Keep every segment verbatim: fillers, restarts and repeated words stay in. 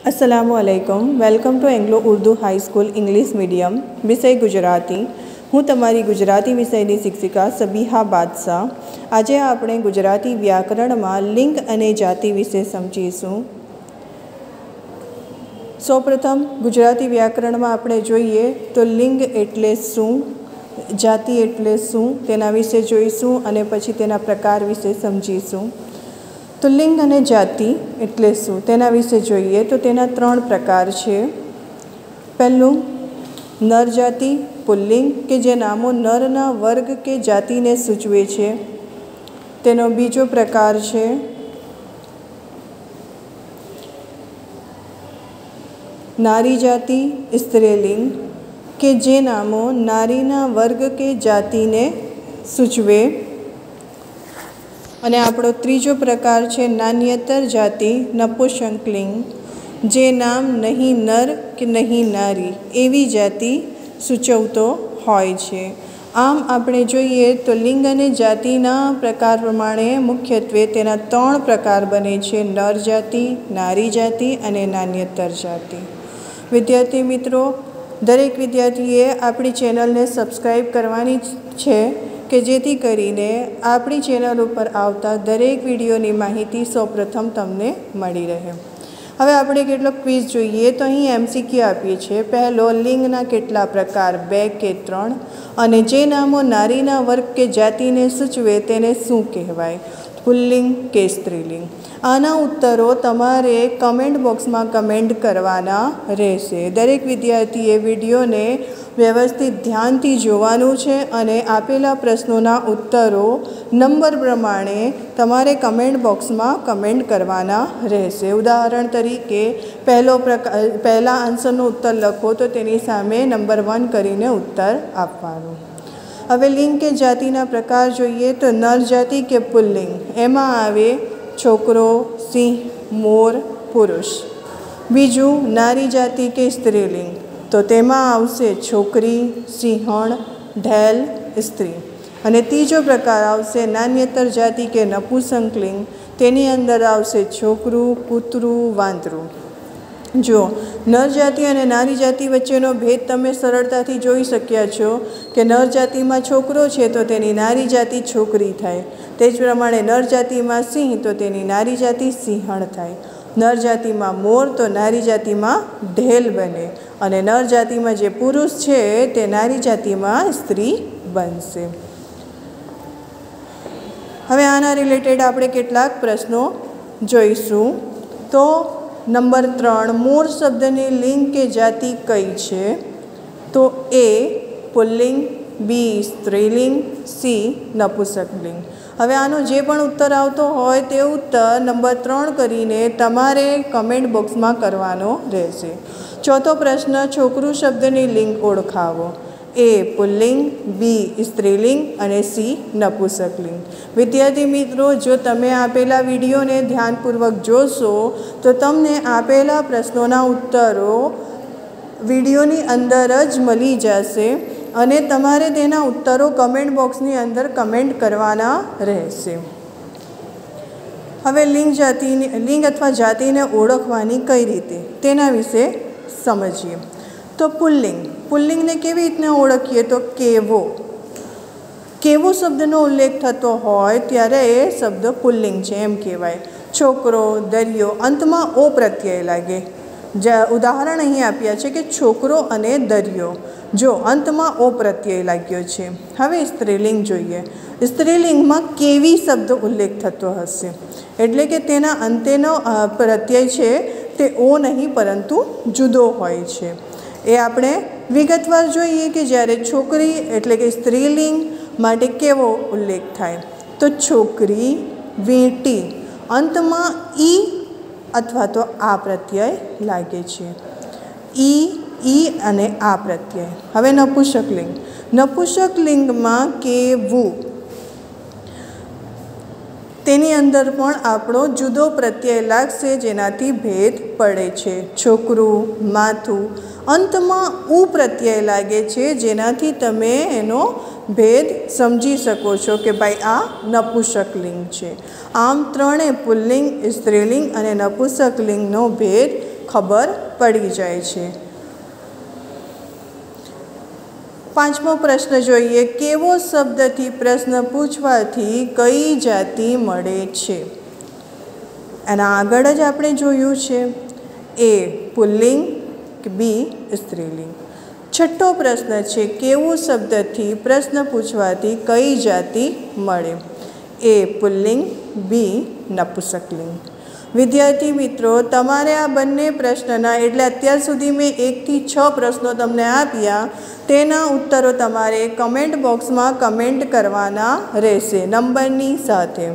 अस्सलामुअलैकुम। Welcome to Anglo Urdu high school English medium विषय गुजराती। हूँ तमारी गुजराती विषयनी शिक्षिका सबिहा बादशाह। आज આપણે गुजराती व्याकरणમાં लिंग અને जाति विषे समझीशुं। सौप्रथम गुजराती व्याकरणમાં આપણે જોઈએ तो लिंग एटले शुं, जाति एटले शुं तेना विषे जोईशुं અને પછી તેના પ્રકાર વિશે સમજીશું। तो लिंग અને जाति एटले शुं तेना विषे जोईए तो तेना त्रण प्रकार छे। पहलुं नर जाति पुल्लिंग के जे नामों नरना वर्ग के जाति ने सूचवे छे। तेनो बीजो प्रकार छे नारी जाति स्त्रीलिंग के जे नामों नारीना वर्ग के जाति ने सूचवे। अने आपणो त्रीजो प्रकार छे नान्यतर जाति नपुंसकलिंग जे नाम नहीं नर कि नहीं नारी एवी जाति सूचवतो होय छे। आम आपणे जोईए तो लिंग अने जातिना प्रकार प्रमाणे मुख्यत्वे तेना त्रण प्रकार बने छे नर जाति, नारी जाति अने नान्यतर जाति। विद्यार्थी मित्रों, दरेक विद्यार्थीए आपणी चेनलने सब्सक्राइब करवानी छे के जेथी करीने आपणी चेनल पर आवता दरेक विडियोनी माहिती सौप्रथम तमने मळी रहे। हवे आपणे केटलोक क्विज जोईए तो अहीं एमसीक्यू आपीए छे। पहलो लिंगना केटला प्रकार बे के त्रण अने जे नामो नारीना वर्ग के जातिने सूचवे तेने शुं कहेवाय, पुल्लिंग के स्त्रीलिंग। आना उत्तरों तमारे कमेंट बॉक्स में कमेंट करवाना रहेशे। दरेक विद्यार्थीए विडियो ने व्यवस्थित ध्यान थी जोवानुं छे अने आपेला प्रश्नोना उत्तरों नंबर प्रमाणे तमारे कमेंट बॉक्स में कमेंट करवाना रहेशे। उदाहरण तरीके पहलो प्रकार पहला आंसरनो उत्तर लखो तो तेनी सामे नंबर वन करीने उत्तर आपवानो। हवे लिंग के जातिना प्रकार जोईए तो नर जाति के पुल्लिंग एमां आवे छोकरो, सिंह, मोर, पुरुष। बीजू नारी जाति के स्त्रीलिंग तो तेमां आवशे छोकरी, सिंहण, ढेल, स्त्री। अने तीजो प्रकार आवशे नान्यतर जाति के नपुंसकलिंग तेनी अंदर आवशे छोकरू, कूतरू, वांदरू। जो नर जाति और नारी जाति वच्चेनो भेद तमे सरळताथी जोई शक्या छो कि नर जाति में छोकरो छे तो तेनी नारी जाति छोकरी थाय। तेज प्रमाणे नर जाति में सिंह तो तेनी नारी जाति सिंहण थाय। नर जाति में मोर तो नारी जाति में ढेल बने अने नर जाति में जे पुरुष छे ते नारी जाति में स्त्री बनशे। हवे आना रिलेटेड आपणे केटलाक प्रश्नों जोईशुं। तो नंबर त्रण मोर शब्दनी लिंग के जाति कई छे तो ए पुल्लिंग, बी स्त्रीलिंग, सी नपुंसकलिंग। हवे आनो जे पण उत्तर आवतो होय ते उत्तर नंबर त्रण करीने तमारे कमेंट बॉक्स में करवानो रहेशे। चौथो प्रश्न छोकरू शब्दनी लिंग ओळखावो। ए पुल्लिंग, बी स्त्रीलिंग अने सी नपुंसकलिंग। विद्यार्थी मित्रों, जो तमे आपेला विडियो ने ध्यानपूर्वक जोशो तो तमने आपेला प्रश्नोना उत्तरों विडियोनी अंदर ज मळी जशे अने तमारे तेना उत्तरों कमेंट बॉक्सनी अंदर कमेंट करवाना रहेशे। हवे लिंग जाति लिंग अथवा जाति ने ओळखवानी कई रीते तेना विषे समझीए। तो पुल्लिंग पुल्लिंग ने केवी रीतना ओळखीए तो केवो केवो शब्दनो उल्लेख थतो होय त्यारे ए शब्द पुल्लिंग छे एम कहेवाय। छोकरो, दरियो अंतमां ओ प्रत्यय लागे। जा उदाहरण अहीं आप्या छे कि छोकरो अने दरियो। जो अंतमां ओ प्रत्यय लाग्यो छे। हवे स्त्रीलिंग जोईए। स्त्रीलिंगमां केवी शब्द उल्लेख थतो हशे एटले के तेना अंतेनो प्रत्यय छे ते ओ नहीं परंतु जुदो होय छे। ए आपणे विगतवार जोईए कि ज्यारे छोकरी एटले के स्त्रीलिंग माटे केवो उल्लेख थाय तो छोकरी, वींटी अंतमां ई अथवा तो आ प्रत्यय लागे छे। ई ई अने आ प्रत्यय। हवे नपुंसकलिंग नपुंसकलिंगमां केवुं तेनी अंदर पण आपणो जुदो प्रत्यय लागशे जेनाथी भेद पड़े छे। छोकरू, माथुं अंतमां ऊ प्रत्यय लागे छे जेनाथी तमे एनो भेद समझी सको छो कि भाई आ नपुंसकलिंग छे। आम त्रणेय पुल्लिंग, स्त्रीलिंग अने नपुंसकलिंगनो भेद ખબર પડી જાય છે। પાંચમો પ્રશ્ન જોઈએ, કેવો શબ્દથી પ્રશ્ન પૂછવાથી કઈ જાતિ મળે છે? એના આગળ જ આપણે જોયું છે, એ પુલ્લિંગ કે બી સ્ત્રીલિંગ। છઠ્ઠો પ્રશ્ન છે, કેવું શબ્દથી પ્રશ્ન પૂછવાથી કઈ જાતિ મળે? એ પુલ્લિંગ, બી નપુંસકલિંગ। વિદ્યાર્થી મિત્રો, તમારે આ બંને પ્રશ્નના એટલે અત્યાર સુધી મેં એકથી છ પ્રશ્નો તમને આપ્યા, તેના ઉત્તરો તમારે કમેન્ટ બોક્સમાં કમેન્ટ કરવાના રહેશે નંબરની સાથે।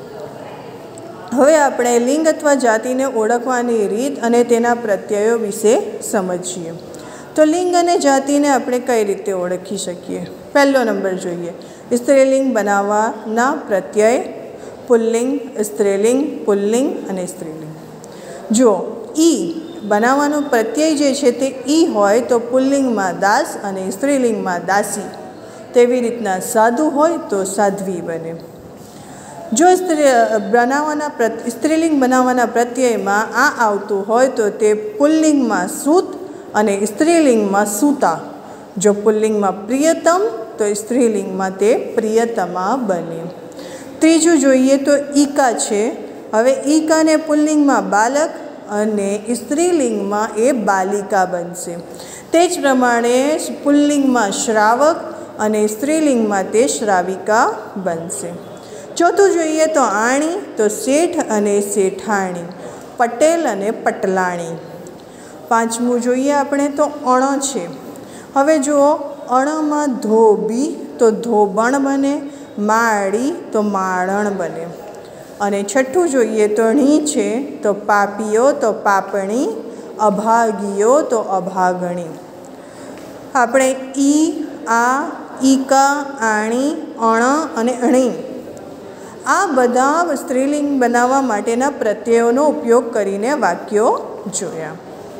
હવે આપણે લિંગ અથવા જાતિને ઓળખવાની રીત અને તેના પ્રત્યયો વિશે સમજીએ। તો લિંગ અને જાતિને આપણે કઈ રીતે ઓળખી શકીએ? પહેલો નંબર જોઈએ, સ્ત્રીલિંગ બનાવવાના પ્રત્યય, પુલ્લિંગ, સ્ત્રીલિંગ, પુલ્લિંગ અને સ્ત્રીલિંગ। જો ઈ બનાવવાનો પ્રત્યય જે છે તે ઈ હોય તો પુલ્લિંગમાં દાસ અને સ્ત્રીલિંગમાં દાસી, તેવી રીતના સાધુ હોય તો સાધ્વી બને। જો સ્ત્રી બનાવવાના સ્ત્રીલિંગ બનાવવાના પ્રત્યયમાં આ આવતું હોય તો તે પુલ્લિંગમાં સૂત અને સ્ત્રીલિંગમાં સૂતા। જો પુલ્લિંગમાં પ્રિયતમ તો સ્ત્રીલિંગમાં તે પ્રિયતમા બને। ત્રીજું જોઈએ તો ઈકા છે। હવે ઈકાને પુલ્લિંગમાં બાલક અને સ્ત્રીલિંગમાં એ બાલિકા બનશે। તે જ પ્રમાણે પુલ્લિંગમાં શ્રાવક અને સ્ત્રીલિંગમાં તે શ્રાવિકા બનશે। ચોથું જોઈએ તો આણી, તો શેઠ અને શેઠાણી, પટેલ અને પટલાણી। પાંચમું જોઈએ આપણે તો અણ છે। હવે જુઓ, અણમાં ધોબી તો ધોબણ બને, માળી તો માળણ બને। અને છઠ્ઠું જોઈએ તો ણી છે, તો પાપીઓ તો પાપણી, અભાગીઓ તો અભાગણી। આપણે ઈ, આ, ઈકા, આણી, અણ અને અણી આ બધા સ્ત્રીલિંગ બનાવવા માટેના પ્રત્યયોનો ઉપયોગ કરીને વાક્યો જોયા।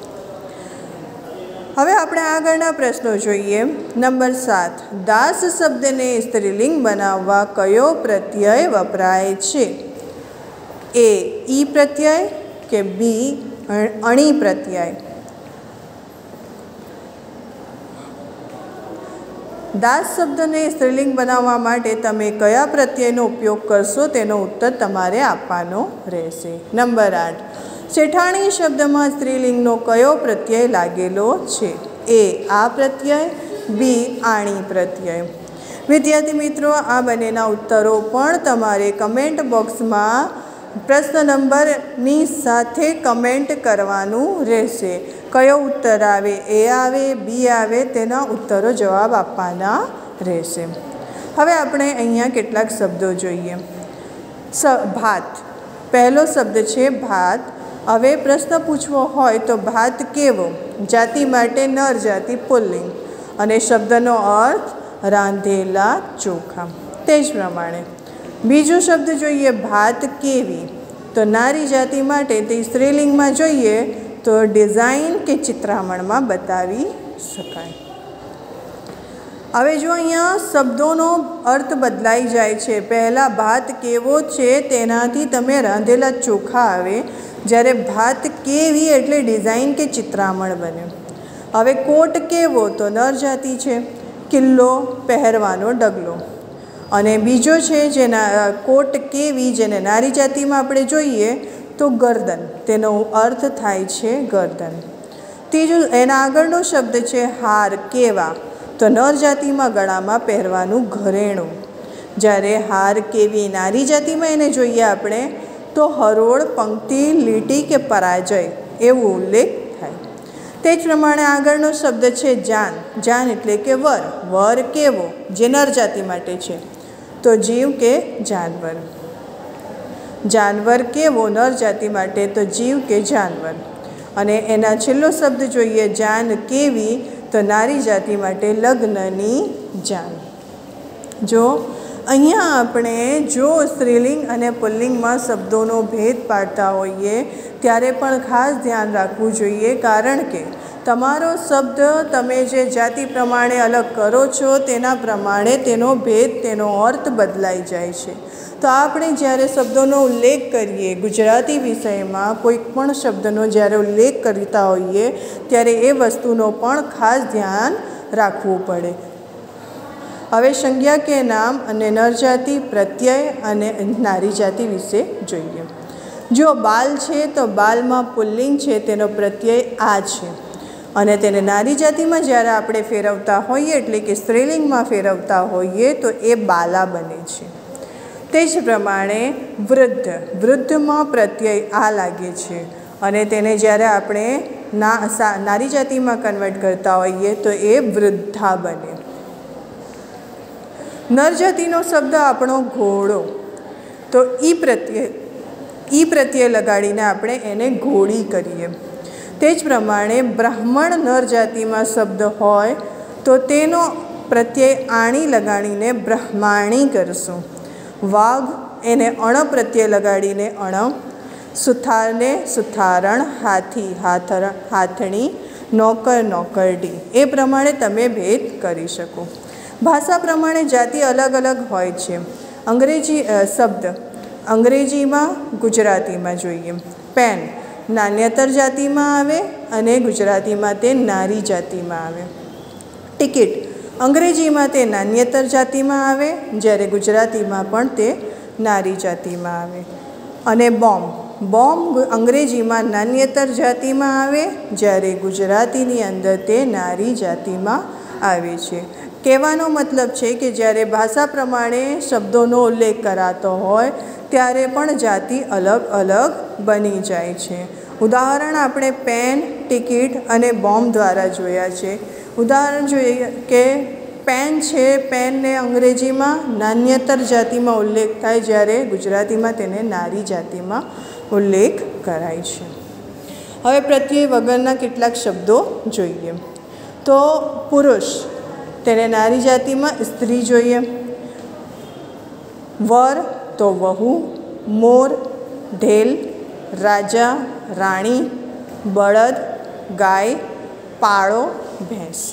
હવે આપણે આગળના પ્રશ્નો જોઈએ। નંબર સાત, દાસ શબ્દને સ્ત્રીલિંગ બનાવવા કયો પ્રત્યય વપરાય છે? એ ઈ પ્રત્યય કે બી અણી પ્રત્યય? દાસ શબ્દને સ્ત્રીલિંગ બનાવવા માટે તમે કયા પ્રત્યયનો ઉપયોગ કરશો તેનો ઉત્તર તમારે આપવાનો રહેશે। નંબર આઠ, શેઠાણી શબ્દમાં સ્ત્રીલિંગનો કયો પ્રત્યય લાગેલો છે? એ આ પ્રત્યય, બી આણી પ્રત્યય? વિદ્યાર્થી મિત્રો, આ બંનેના ઉત્તરો પણ તમારે કમેન્ટ બોક્સમાં પ્રશ્ન નંબરની સાથે કમેન્ટ કરવાનું રહેશે। કયો ઉત્તર આવે, એ આવે, બી આવે, તેના ઉત્તરો જવાબ આપવાના રહેશે। હવે આપણે અહીંયા કેટલાક શબ્દો જોઈએ। સ ભાત, પહેલો શબ્દ છે ભાત। હવે પ્રશ્ન પૂછવો હોય તો ભાત કેવો? જાતિ માટે નર જાતિ પુલ્લિંગ અને શબ્દનો અર્થ રાંધેલા ચોખા। તે જ પ્રમાણે બીજો શબ્દ જોઈએ ભાત કેવી, તો નારી જાતિ માટે તે સ્ત્રીલિંગમાં જોઈએ તો ડિઝાઇન કે ચિત્રામણમાં બતાવી શકાય। હવે જો અહીંયા શબ્દોનો અર્થ બદલાઈ જાય છે। પહેલાં ભાત કેવો છે તેનાથી તમે રાંધેલા ચોખા આવે, જ્યારે ભાત કેવી એટલે ડિઝાઇન કે ચિત્રામણ બને। હવે કોટ કેવો તો નર જાતિ છે, કિલ્લો પહેરવાનો ડગલો। અને બીજો છે જેના કોટ કેવી જેને નારી જાતિમાં આપણે જોઈએ તો ગરદન, તેનો અર્થ થાય છે ગરદન। ત્રીજું એના આગળનો શબ્દ છે હાર કેવા, તો નર જાતિમાં ગળામાં પહેરવાનું ઘરેણું, જ્યારે હાર કેવી નારી જાતિમાં એને જોઈએ આપણે તો હરોળ, પંક્તિ, લીટી કે પરાજય એવો ઉલ્લેખ થાય। તે જ પ્રમાણે આગળનો શબ્દ છે જાન। જાન એટલે કે વર, વર કેવો જે નર જાતિ માટે છે તો જીવ કે જાનવર। જાનવર કેવો નર જાતિ માટે તો જીવ કે જાનવર। અને એના છેલ્લો શબ્દ જોઈએ જાન કેવી તો નારી જાતિ માટે લગ્નની જાન। જો અહીંયા આપણે જો સ્ત્રીલિંગ અને પુલ્લિંગમાં શબ્દોનો ભેદ પાડતા હોઈએ ત્યારે પણ ખાસ ધ્યાન રાખવું જોઈએ, કારણ કે તમારો શબ્દ તમે જે જાતિ પ્રમાણે અલગ કરો છો તેના પ્રમાણે તેનો ભેદ, તેનો અર્થ બદલાઈ જાય છે. તો આપણે જ્યારે શબ્દોનો ઉલ્લેખ કરીએ ગુજરાતી વિષયમાં, કોઈ પણ શબ્દનો જ્યારે ઉલ્લેખ કરતા હોઈએ ત્યારે એ વસ્તુનો પણ ખાસ ધ્યાન રાખવું પડે. હવે સંજ્ઞા કે નામ અને નરજાતિ, પ્રત્યય અને નારી જાતિ વિશે જોઈએ. જો બાલ છે તો બાલમાં પુલ્લિંગ છે, તેનો પ્રત્યય આ છે અને તેને નારી જાતિમાં જ્યારે આપણે ફેરવતા હોઈએ એટલે કે સ્ત્રીલિંગમાં ફેરવતા હોઈએ તો એ બાલા બને છે. તે જ પ્રમાણે વૃદ્ધ, વૃદ્ધમાં પ્રત્યય આ લાગે છે અને તેને જ્યારે આપણે ના નારી જાતિમાં કન્વર્ટ કરતા હોઈએ તો એ વૃદ્ધા બને. નરજાતિનો શબ્દ આપણો ઘોડો, તો ઈ પ્રત્યય ઈ પ્રત્યય લગાડીને આપણે એને ઘોડી કરીએ. તે જ પ્રમાણે બ્રાહ્મણ નર જાતિમાં શબ્દ હોય તો તેનો પ્રત્યય આણી લગાડીને બ્રહ્માણી કરશું. વાઘ એને અણ પ્રત્યય લગાડીને અણ, સુથારને સુથારણ, હાથી હાથર હાથણી, નોકર નોકરડી. એ પ્રમાણે તમે ભેદ કરી શકો. ભાષા પ્રમાણે જાતિ અલગ અલગ હોય છે. અંગ્રેજી શબ્દ અંગ્રેજીમાં, ગુજરાતીમાં જોઈએ. પેન નાન્યતર જાતિમાં આવે અને ગુજરાતીમાં તે નારી જાતિમાં આવે. ટિકિટ અંગ્રેજીમાં તે નાન્યતર જાતિમાં આવે જ્યારે ગુજરાતીમાં પણ તે નારી જાતિમાં આવે. અને બોમ્બ બોમ્બ અંગ્રેજીમાં નાન્યતર જાતિમાં આવે જ્યારે ગુજરાતીની અંદર તે નારી જાતિમાં આવે છે. કહેવાનો મતલબ છે કે જ્યારે ભાષા પ્રમાણે શબ્દોનો ઉલ્લેખ કરાતો હોય ત્યારે પણ જાતિ અલગ અલગ બની જાય છે. ઉદાહરણ આપણે પેન, ટિકિટ અને બોમ્બ દ્વારા જોયા છે. ઉદાહરણ જોઈએ કે પેન છે, પેનને અંગ્રેજીમાં નાન્યતર જાતિમાં ઉલ્લેખ થાય જ્યારે ગુજરાતીમાં તેને નારી જાતિમાં ઉલ્લેખ કરાય છે. હવે પ્રત્યય વગરના કેટલાક શબ્દો જોઈએ. તો પુરુષ, તેને નારી જાતિમાં સ્ત્રી જોઈએ. વર તો વહુ, મોર ઢેલ, રાજા રાણી, બળદ ગાય, પાળો ભેંસ.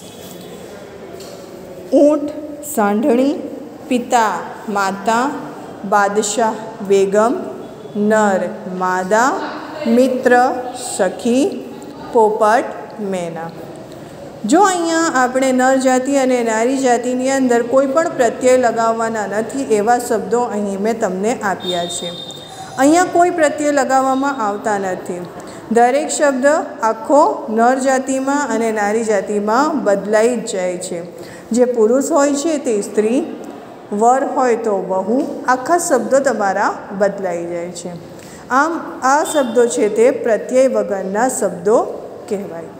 ઊંટ સાંઢણી, પિતા માતા, બાદશાહ બેગમ, નર માદા, મિત્ર સખી, પોપટ મેના. જો અહીંયા આપણે નર જાતિ અને નારી જાતિની અંદર કોઈ પણ પ્રત્યય લગાવવાના નથી એવા શબ્દો અહીં મેં તમને આપ્યા છે. અહીંયા કોઈ પ્રત્યય લગાવવામાં આવતા નથી. દરેક શબ્દ આખો નર જાતિમાં અને નારી જાતિમાં બદલાઈ જ જાય છે. જે પુરુષ હોય છે તે સ્ત્રી, વર હોય તો વહુ, આખા શબ્દો તમારા બદલાઈ જાય છે. આમ આ શબ્દો છે તે પ્રત્યય વગરના શબ્દો કહેવાય.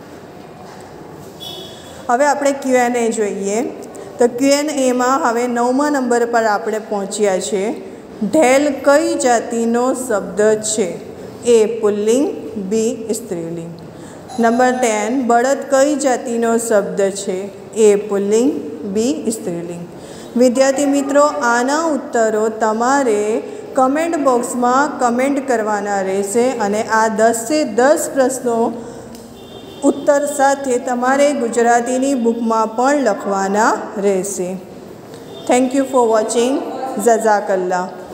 હવે આપણે ક્યુ એન એ જોઈએ. તો ક્યુ એન એમાં હવે નવમા નંબર પર આપણે પહોંચ્યા છે. ઢેલ કઈ જાતિનો શબ્દ છે? એ પુલ્લિંગ, બી સ્ત્રીલિંગ. નંબર ટેન, બળદ કઈ જાતિનો શબ્દ છે? એ પુલ્લિંગ, બી સ્ત્રીલિંગ. વિદ્યાર્થી મિત્રો, આના ઉત્તરો તમારે કમેન્ટ બોક્સમાં કમેન્ટ કરવાના રહેશે અને આ દસે દસ પ્રશ્નો ઉત્તર સાથે તમારે ગુજરાતીની બુકમાં પણ લખવાના રહેશે. Thank you for watching. જઝાકલ્લા.